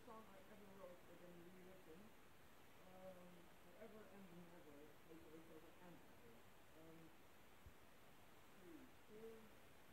song I ever wrote but then rewritten. Forever and never. Weet je over and never. See, here.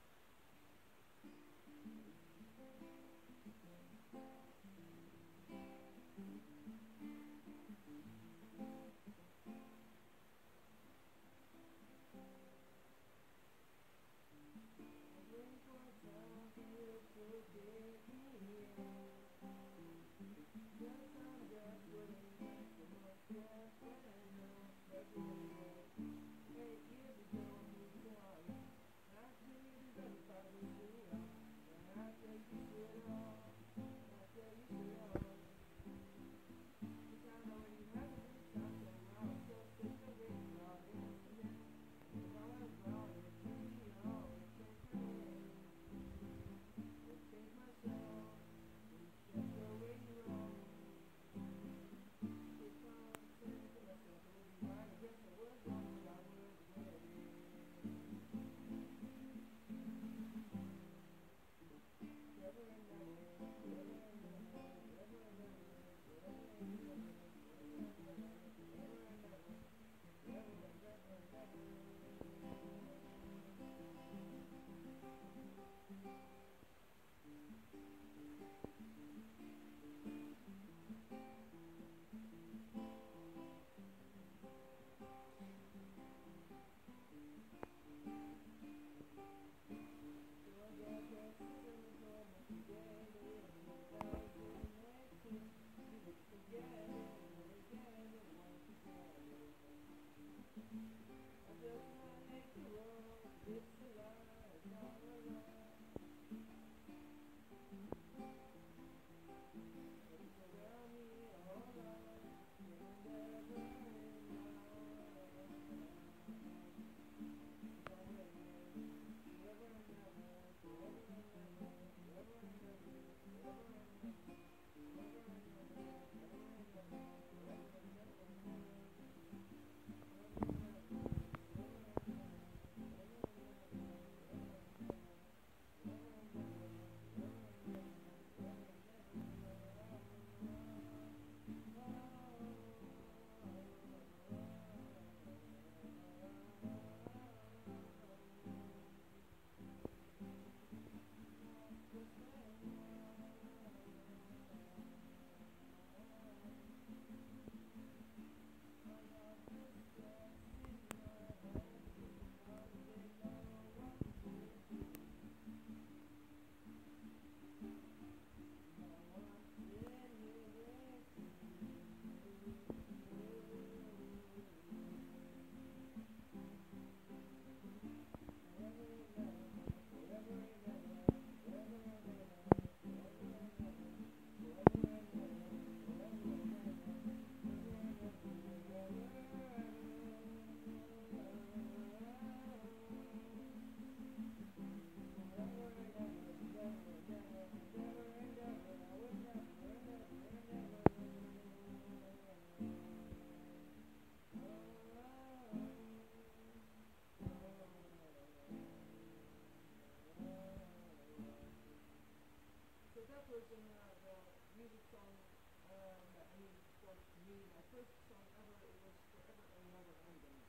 Music song that I mean for me, my first song ever, it was Forever and Never Ending.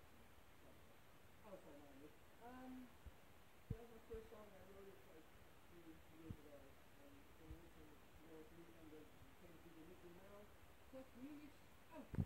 Oh, sorry, not ending. So that was my first song. I wrote it like 3 years ago, and it's been listening more to me, and the came to the Mickey Mouse. Plus, music. Oh.